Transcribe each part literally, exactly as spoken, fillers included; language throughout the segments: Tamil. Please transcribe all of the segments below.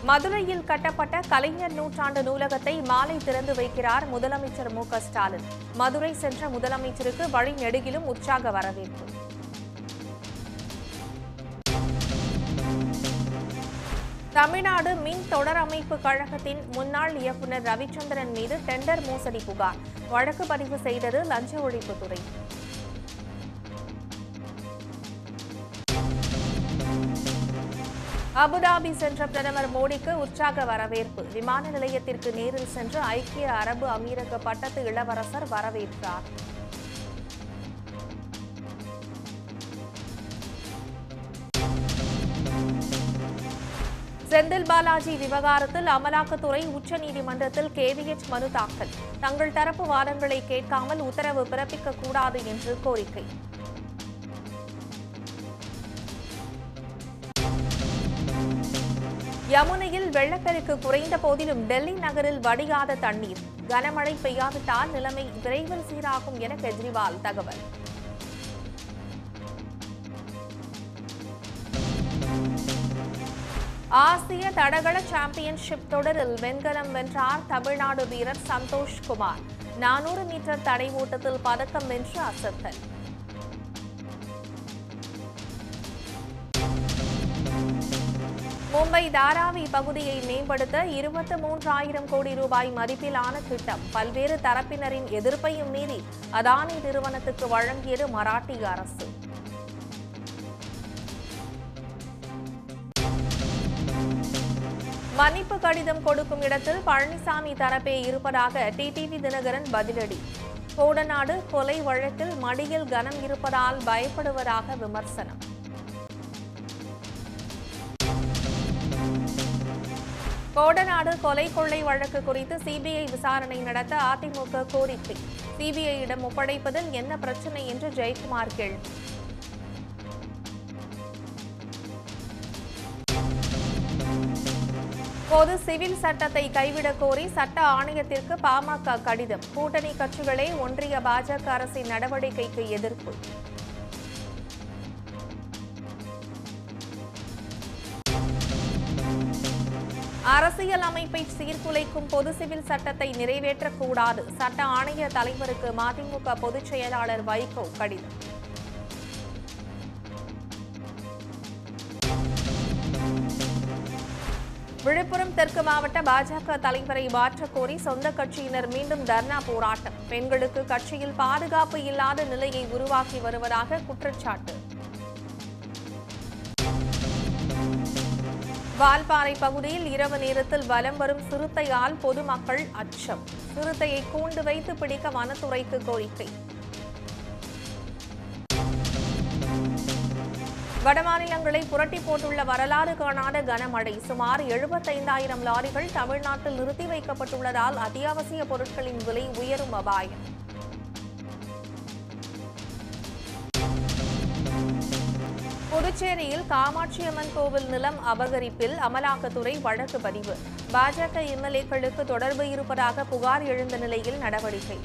மதுரையில் கட்டப்பட்ட கலைஞர் நூற்றாண்டு நூலகத்தை மாலை திறந்து வைக்கிறார் முதலமைச்சர் மு க ஸ்டாலின். மதுரை சென்ற முதலமைச்சருக்கு வழி நெடுகிலும் உற்சாக வரவேற்பு. தமிழ்நாடு மின் தொடர் அமைப்பு கழகத்தின் முன்னாள் இயக்குநர் ரவிச்சந்திரன் மீது டெண்டர் மோசடி புகார். வழக்கு பதிவு செய்தது லஞ்ச ஒழிப்புத்துறை. அபுதாபி சென்ற பிரதமர் மோடிக்கு உற்சாக வரவேற்பு. விமான நிலையத்திற்கு நேரில் சென்று ஐக்கிய அரபு அமீரக பட்டத்து இளவரசர் வரவேற்றார். செந்தில் பாலாஜி விவகாரத்தில் அமலாக்கத்துறை உச்சநீதிமன்றத்தில் கேவியட் மனு தாக்கல். தங்கள் தரப்பு வாதங்களை கேட்காமல் உத்தரவு பிறப்பிக்கக் கூடாது என்று கோரிக்கை. யமுனையில் வெள்ளப்பெருக்கு குறைந்த போதிலும் டெல்லி நகரில் வடியாத தண்ணீர். கனமழை பெய்யாவிட்டால் நிலைமை விரைவில் சீராகும் என கெஜ்ரிவால் தகவல். ஆசிய தடகள சாம்பியன்ஷிப் தொடரில் வெண்கலம் வென்றார் தமிழ்நாடு வீரர் சந்தோஷ் குமார். நானூறு மீட்டர் தடை ஓட்டத்தில் பதக்கம் வென்று அசத்தல். மும்பை தாராவி பகுதியை மேம்படுத்த இருபத்தி மூன்றாயிரம் கோடி ரூபாய் மதிப்பிலான திட்டம். பல்வேறு தரப்பினரின் எதிர்ப்பையும் மீறி அதானி நிறுவனத்துக்கு வழங்கியது மராட்டிய அரசு. மன்னிப்பு கடிதம் கொடுக்கும் இடத்தில் பழனிசாமி தரப்பே இருப்பதாக டிடிவி தினகரன் பதிலடி. கோடநாடு கொலை வழக்கில் மடியில் கனம் இருப்பதால் பயப்படுவதாக விமர்சனம். கோடநாடு கொலை கொள்ளை வழக்கு குறித்து சிபிஐ விசாரணை நடத்த அதிமுக கோரிக்கை. சிபிஐயிடம் ஒப்படைப்பதில் என்ன பிரச்சனை என்று ஜெயக்குமார் கேள்வி. பொது சிவில் சட்டத்தை கைவிடக் கோரி சட்ட ஆணையத்திற்கு பாமக கடிதம். கூட்டணி கட்சிகளே ஒன்றிய பாஜக அரசின் நடவடிக்கைக்கு எதிர்ப்பு. அரசியல் அமைப்பை சீர்குலைக்கும் பொது சிவில் சட்டத்தை நிறைவேற்றக்கூடாது. சட்ட ஆணைய தலைவருக்கு மதிமுக பொதுச் செயலாளர் வைகோ கடிதம். விழுப்புரம் தெற்கு மாவட்ட பாஜக தலைவரை மாற்றக் கோரி சொந்த கட்சியினர் மீண்டும் தர்ணா போராட்டம். பெண்களுக்கு கட்சியில் பாதுகாப்பு இல்லாத நிலையை உருவாக்கி வருவதாக குற்றச்சாட்டு. வால்பாறை பகுதியில் இரவு நேரத்தில் வலம் வரும் சிறுத்தையால் பொதுமக்கள் அச்சம். சிறுத்தையை கூண்டு வைத்து பிடிக்க வனத்துறைக்கு கோரிக்கை. வடமாநிலங்களை புரட்டி போட்டுள்ள வரலாறு காணாத கனமழை. சுமார் எழுபத்தைந்தாயிரம் லாரிகள் தமிழ்நாட்டில் நிறுத்தி வைக்கப்பட்டுள்ளதால் அத்தியாவசிய பொருட்களின் விலை உயரும் அபாயம். புதுச்சேரியில் காமாட்சியம்மன் கோவில் நிலம் அபகரிப்பில் அமலாக்கத்துறை வழக்கு பதிவு. பாஜக எம்எல்ஏக்களுக்கு தொடர்பு இருப்பதாக புகார் எழுந்த நிலையில் நடவடிக்கை.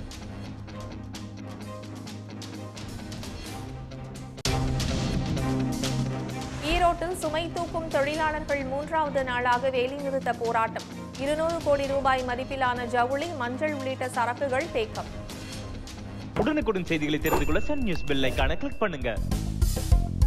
ஈரோட்டில் சுமை தூக்கும் தொழிலாளர்கள் மூன்றாவது நாளாக வேலைநிறுத்த போராட்டம். இருநூறு கோடி ரூபாய் மதிப்பிலான ஜவுளி, மஞ்சள் உள்ளிட்ட சரக்குகள் தேக்கம். உடனுக்குடன் செய்திகளை தெரிந்து கொள்ள சன் நியூஸ் பெல் ஐகானை கிளிக் பண்ணுங்க.